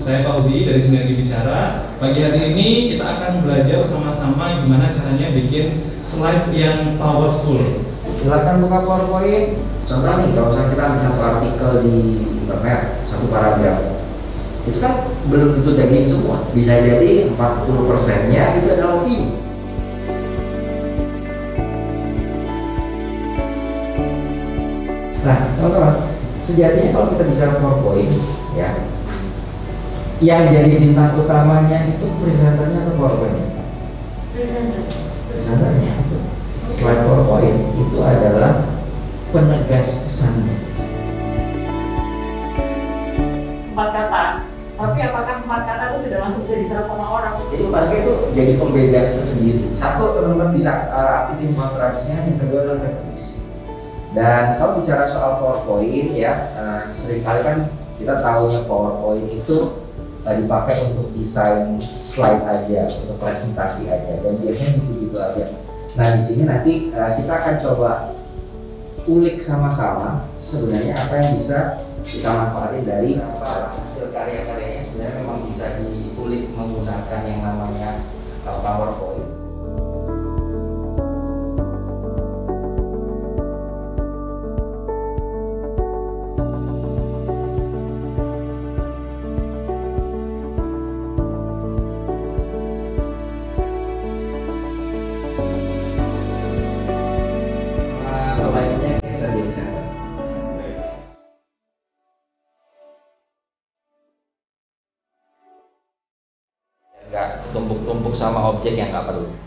Saya Fauzi dari Sinergi Bicara. Pagi hari ini kita akan belajar sama-sama gimana caranya bikin slide yang powerful. Silakan buka PowerPoint. Contoh nih, kalau misalnya kita ambil satu artikel di internet, satu paragraf, itu kan belum tentu daging semua. Bisa jadi 40%-nya itu adalah opini. Nah, teman-teman, sejatinya kalau kita bicara PowerPoint, ya, yang jadi bintang utamanya itu presenternya atau PowerPoint-nya? Presenternya. Slide PowerPoint itu adalah penegas pesannya. 4 kata, tapi apakah 4 kata itu sudah langsung bisa diserap sama orang? Jadi 4 kata itu jadi pembeda tersendiri. Satu, teman-teman bisa aktifin kontrasnya. Yang kedua adalah repetisi. Dan kalau bicara soal PowerPoint, ya, seringkali kan kita tahu PowerPoint itu dipakai untuk desain slide aja, untuk presentasi aja, dan biasanya gitu-gitu aja. Nah, di sini nanti kita akan coba ulik sama-sama sebenarnya apa yang bisa kita manfaatin dari hasil karya-karyanya. Sebenarnya memang bisa diulik menggunakan yang namanya PowerPoint. Lainnya geser jadi center. Enggak tumpuk-tumpuk sama objek yang nggak perlu.